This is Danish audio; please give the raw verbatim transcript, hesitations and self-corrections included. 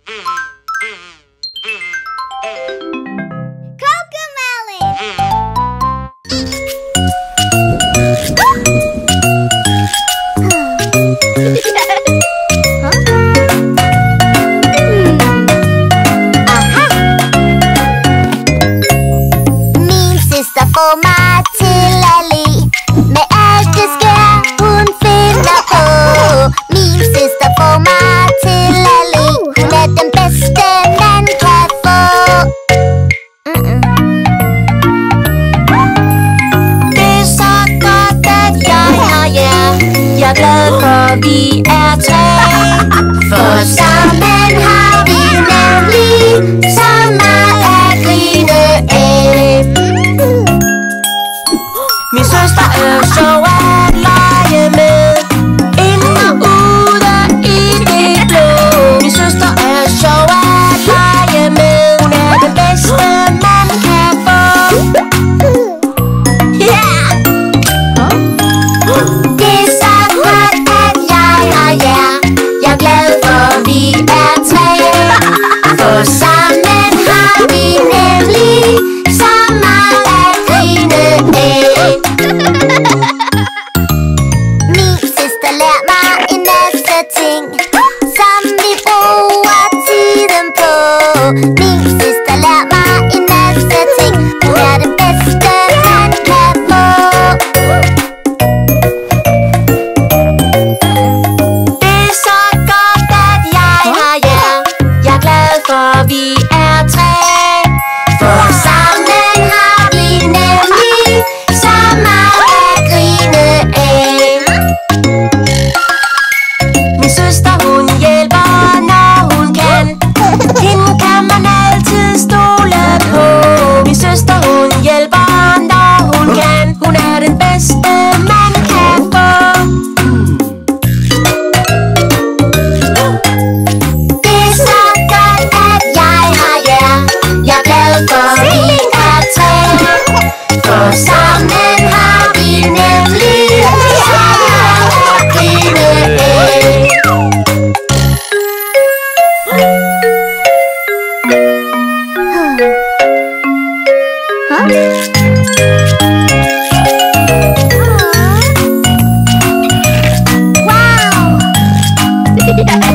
Vi er tre, for sammen har vi nemlig så meget at grine af. Min søster er sjov at lege med, ind og ude i det blå. Min søster er sjov at lege med, hun er den bedste man kan få. Yeah! Det er så godt at jeg har jer. Jeg er glad for vi er tre, for sammen har vi nemlig så meget at grine af. Min søster lærer mig en masse ting, som vi bruger tiden på. Min søster lærer mig en masse ting, hun er det bedste man kan få. Det er så godt at jeg har jer. Jeg er glad for vi er tre, for sammen har vi nemlig så meget at grine af. Min søster hun hjælper når hun kan, hende kan man altid stole på. Min søster hun hjælper når hun kan, hun er den bedste man kan få. Det er så godt at jeg har jer. Jeg er glad for vi er tre, for sammen har vi nemlig så meget at grine af. Wow!